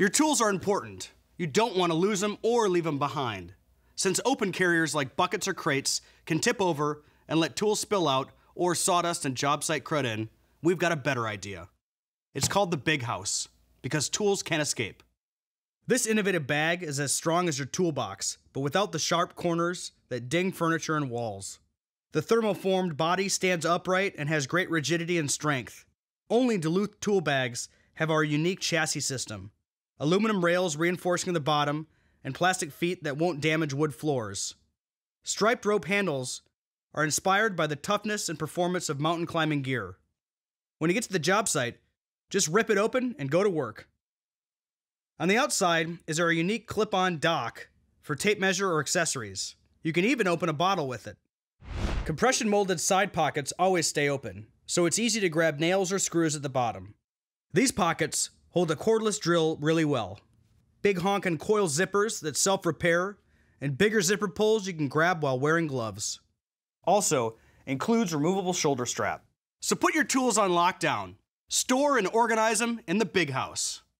Your tools are important. You don't want to lose them or leave them behind. Since open carriers like buckets or crates can tip over and let tools spill out or sawdust and job site crud in, we've got a better idea. It's called the Big House, because tools can't escape. This innovative bag is as strong as your toolbox, but without the sharp corners that ding furniture and walls. The thermoformed body stands upright and has great rigidity and strength. Only Duluth tool bags have our unique chassis system. Aluminum rails reinforcing the bottom, and plastic feet that won't damage wood floors. Striped rope handles are inspired by the toughness and performance of mountain climbing gear. When you get to the job site, just rip it open and go to work. On the outside is our unique clip-on dock for tape measure or accessories. You can even open a bottle with it. Compression molded side pockets always stay open, so it's easy to grab nails or screws at the bottom. These pockets hold a cordless drill really well. Big honkin' coil zippers that self-repair, and bigger zipper pulls you can grab while wearing gloves. Also, includes removable shoulder strap. So put your tools on lockdown. Store and organize them in the Big House.